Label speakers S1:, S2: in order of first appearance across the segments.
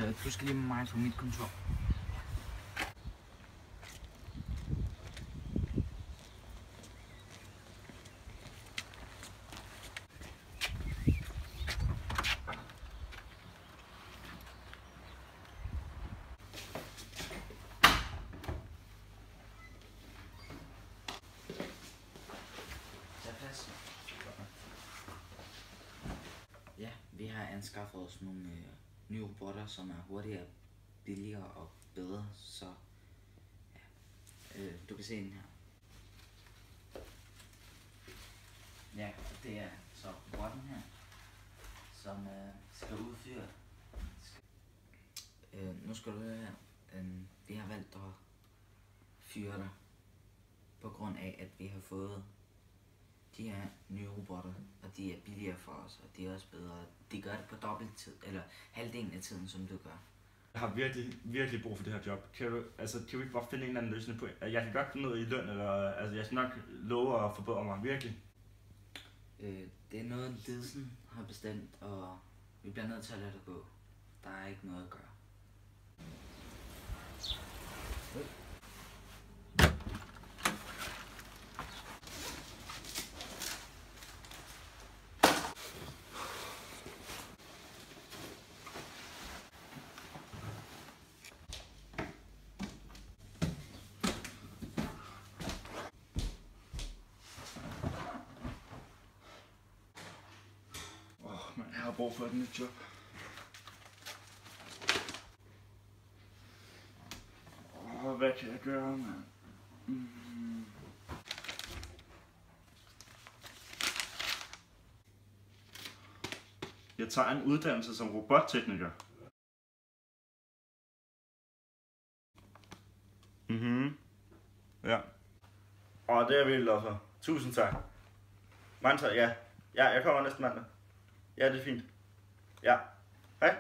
S1: Du skal lige med mig på mit kontor. Tag plads. Ja, vi har anskaffet os nogle nye robotter, som er hurtigere, billigere og bedre, så ja, du kan se den her. Ja, det er så robotten her, som skal udføre. Nu skal du høre her. Vi har valgt at fyre dig på grund af, at vi har fået de her nye robotter, og de er billigere for os, og de er også bedre. De gør det på dobbelt tid, eller halvdelen af tiden, som du gør.
S2: Jeg har virkelig brug for det her job. Kan du ikke bare finde en eller anden løsning på? Jeg kan godt komme ned i løn, eller jeg skal nok love at forbedre mig, virkelig.
S1: Det er noget, ledelsen har bestemt, og vi bliver nødt til at lade det gå. Der er ikke noget at gøre.
S2: Jeg har brug for et nyt job. Hvad kan jeg gøre, mand? Jeg tager en uddannelse som robottekniker. Ja. Og det er vildt også. Tusind tak. Mange tak, ja. Ja, jeg kommer næste mandag. Ja, det er fint. Ja. Hej.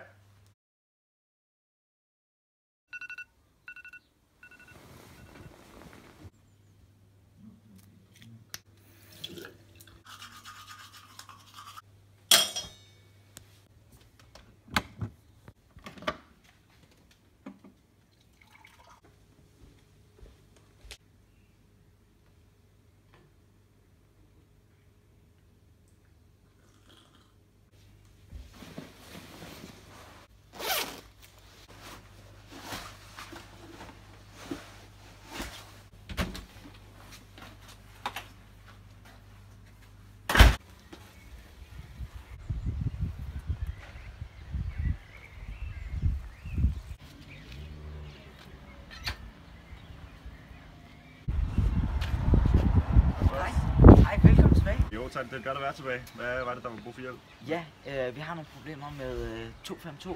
S1: Velkommen tilbage.
S2: Jo tak, det er godt at være tilbage. Hvad var det, der var brug for hjælp?
S1: Ja, vi har nogle problemer med 252.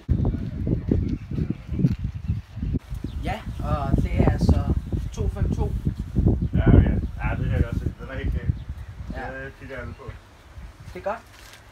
S1: Ja, og det er altså 252.
S2: Ja, okay. Ja, det kan jeg godt se. Den er helt galt.
S1: Ja.
S2: Det kigger jeg på.
S1: Det er godt.